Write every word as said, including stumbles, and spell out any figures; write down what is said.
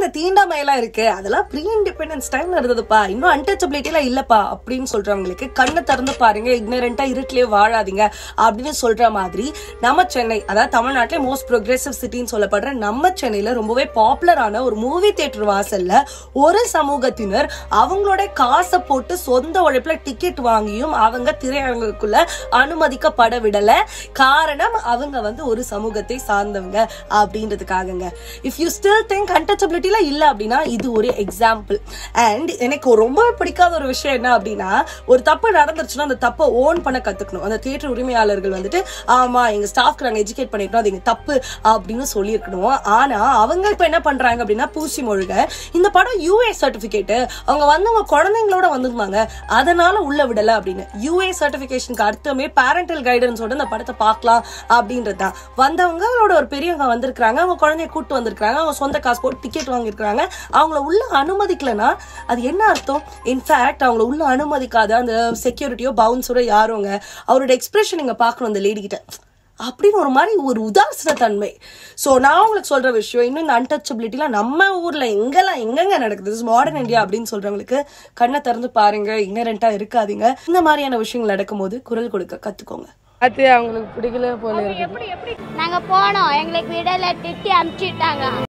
இந்த தீண்டாமை எல்லாம் இருக்கு அதெல்லாம் ப்ரீ இண்டிபெண்டன்ஸ் டைம்ல இருந்ததுப்பா, இன்னும் அன்டச்சபிலிட்டி எல்லாம் இல்லப்பா அப்படின்னு சொல்றவங்களுக்கு கண்ணை திறந்து பாருங்க, இக்னரண்டா இருட்டிலேயே வாழாதீங்க அப்படின்னு சொல்ற மாதிரி நம்ம சென்னை, அதாவது தமிழ்நாட்டிலே மோஸ்ட் ப்ரோக்ரெசிவ் சிட்டின்னு சொல்லப்படுற நம்ம சென்னையில ரொம்பவே பாப்புலரான ஒரு மூவி தியேட்டர் வாசல்ல ஒரு சமூகத்தினர் அவங்களோட காசை போட்டு சொந்த உழைப்புல டிக்கெட் வாங்கியும் அவங்க திரையரங்குக்குள்ள அனுமதிக்கப்பட விடல. காரணம் அவங்க வந்து ஒரு சமூகத்தை சார்ந்தவங்க அப்படின்றதுக்காகங்க. இஃப் யூ ஸ்டில் திங்க் அன்டச்சபிலிட்டில இல்ல அப்படின்னா இது ஒரு எக்ஸாம்பிள். அண்ட் எனக்கு ரொம்ப பிடிக்காத ஒரு விஷயம் என்ன அப்படின்னா, ஒரு தப்பு நடந்துருச்சுன்னா அந்த தப்பை ஓன் பண்ண கத்துக்கணும். அந்த தியேட்டர் உரிமையாளர்கள் வந்துட்டு ஆமா எங்க ஸ்டாஃப்க்கு நாங்க எஜுகேட் பண்ணிட்டோம், அது எங்க தப்பு அப்படின்னு சொல்லியிருக்கணும். ஆனா அவங்க இப்ப என்ன பண்றாங்க அப்படின்னா பூசி மொழிக இந்த படம் யூஏ சர்டிபிகேட், அவங்க வந்தவங்க குழந்தைங்களோட வந்திருந்தாங்க அதனால உள்ள விடல அப்படின்னு. யூஏ சர்டிபிகேஷனுக்கு அர்த்தமே பேரண்டல் கைடன்ஸோட இந்த படத்தை பார்க்கலாம் அப்படின்றதுதான். வந்தவங்களோட ஒரு பெரியவங்க வந்திருக்காங்க, அவங்க குழந்தைய கூட்டு வந்திருக்காங்க, அவங்க சொந்த காசு போட்டு டிக்கெட் வாங்கியிருக்காங்க, அவங்கள உள்ள அனுமதிக்கலன்னா அது என்ன அர்த்தம்? இன்ஃபேக்ட் அவங்கள உள்ள அனுமதிக்காத அந்த செக்யூரிட்டியோ பவுன்ஸரோ யாரோங்க அவரோட எக்ஸ்பிரஷன் நீங்க பார்க்கணும் அந்த லேடி கிட்ட அப்படின்னு ஒரு மாதிரி ஒரு உதாசன தன்மை. ஸோ நான் உங்களுக்கு சொல்ற விஷயம், இன்னும் இந்த அன்டச்சபிலிட்டிலாம் நம்ம ஊர்ல எங்கெல்லாம் எங்கெங்க நடக்குது, மாடர்ன் இந்தியா அப்படின்னு சொல்றவங்களுக்கு கண்ணை திறந்து பாருங்க, இக்னரண்டா இருக்காதீங்க. இந்த மாதிரியான விஷயங்கள் நடக்கும் போது குரல் கொடுக்க கத்துக்கோங்க. அது அவங்களுக்கு பிடிக்கல போல இருக்கு. நாங்க போனோம், எங்களுக்கு விடல, திட்டி அனுப்பிச்சிட்டாங்க.